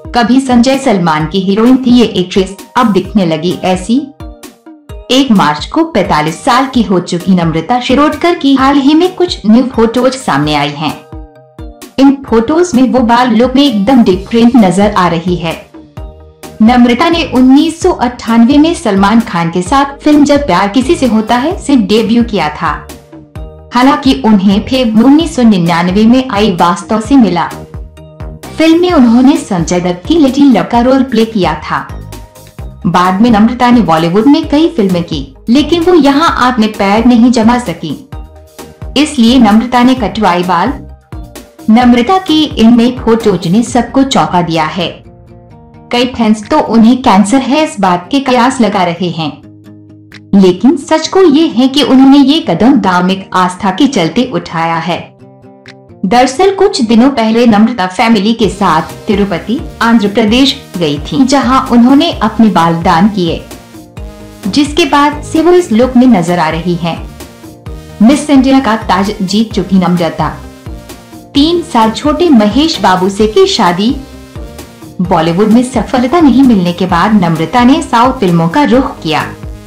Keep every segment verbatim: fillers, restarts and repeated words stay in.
कभी संजय सलमान की हीरोइन थी ये एक्ट्रेस, अब दिखने लगी ऐसी। एक मार्च को पैंतालीस साल की हो चुकी नम्रता शिरोडकर की हाल ही में कुछ न्यू फोटोज सामने आई हैं। इन फोटोज में वो बाल लुक में एकदम डिफरेंट नजर आ रही है। नम्रता ने उन्नीस सौ अट्ठानवे में सलमान खान के साथ फिल्म जब प्यार किसी से होता है से डेब्यू किया था। हालांकि उन्हें फिर उन्नीस सौ निन्यानवे में आई वास्तव से मिला फिल्म में उन्होंने संजय दत्त की लिटिल लव का रोल प्ले किया था। बाद में नम्रता ने बॉलीवुड में कई फिल्में की, लेकिन वो यहाँ अपने पैर नहीं जमा सकी, इसलिए नम्रता ने कटवाए बाल। नम्रता की इन नई फोटोज ने सबको चौंका दिया है। कई फैंस तो उन्हें कैंसर है इस बात के कयास लगा रहे हैं, लेकिन सच को ये है कि उन्होंने ये कदम धार्मिक आस्था के चलते उठाया है। दरअसल कुछ दिनों पहले नम्रता फैमिली के साथ तिरुपति, आंध्र प्रदेश गई थी, जहां उन्होंने अपने बाल दान किए, जिसके बाद से वो इस लुक में नजर आ रही हैं। मिस इंडिया का ताज जीत चुकी नम्रता तीन साल छोटे महेश बाबू से की शादी। बॉलीवुड में सफलता नहीं मिलने के बाद नम्रता ने साउथ फिल्मों का रुख किया।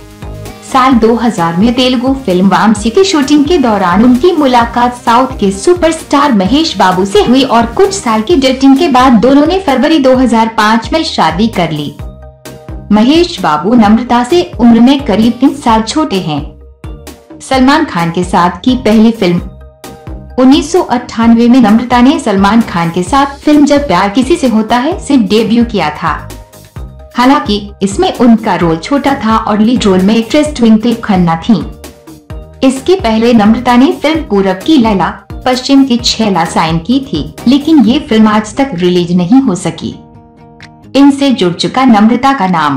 साल दो हज़ार में तेलुगु फिल्म वामसी की शूटिंग के दौरान उनकी मुलाकात साउथ के सुपरस्टार महेश बाबू से हुई और कुछ साल की डेटिंग के बाद दोनों ने फरवरी दो हज़ार पाँच में शादी कर ली। महेश बाबू नम्रता से उम्र में करीब तीन साल छोटे हैं। सलमान खान के साथ की पहली फिल्म उन्नीस सौ अट्ठानवे में नम्रता ने सलमान खान के साथ फिल्म जब प्यार किसी से होता है से डेब्यू किया था। हालांकि इसमें उनका रोल छोटा था और लीड रोल में एक्ट्रेस ट्विंकल खन्ना थी। इसके पहले नम्रता ने फिल्म पूरब की लैला पश्चिम की छैला साइन की थी, लेकिन ये फिल्म आज तक रिलीज नहीं हो सकी। इनसे जुड़ चुका नम्रता का नाम।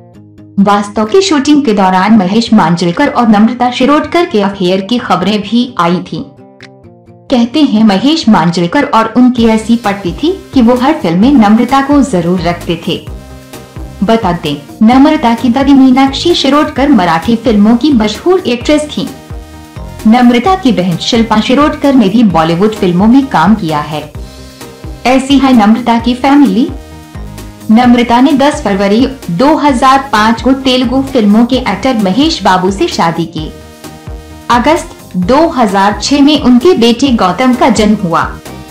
वास्तव की शूटिंग के दौरान महेश मांजरेकर और नम्रता शिरोडकर के अफेयर की खबरें भी आई थी। कहते हैं महेश मांजरेकर और उनकी ऐसी पटती थी कि वो हर फिल्म में नम्रता को जरूर रखते थे। बता दें, नम्रता की दादी मीनाक्षी शिरोडकर मराठी फिल्मों की मशहूर एक्ट्रेस थी। नम्रता की बहन शिल्पा शिरोडकर ने भी बॉलीवुड फिल्मों में काम किया है। ऐसी है नम्रता की फैमिली। नम्रता ने दस फरवरी दो हज़ार पाँच को तेलुगु फिल्मों के एक्टर महेश बाबू से शादी की। अगस्त दो हज़ार छह में उनके बेटे गौतम का जन्म हुआ।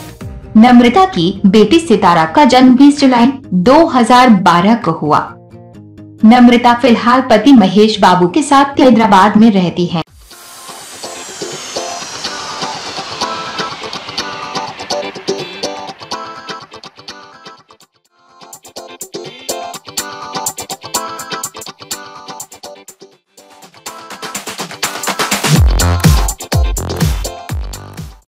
नम्रता की बेटी सितारा का जन्म बीस जुलाई दो हज़ार बारह को हुआ। नम्रता फिलहाल पति महेश बाबू के साथ हैदराबाद में रहती है।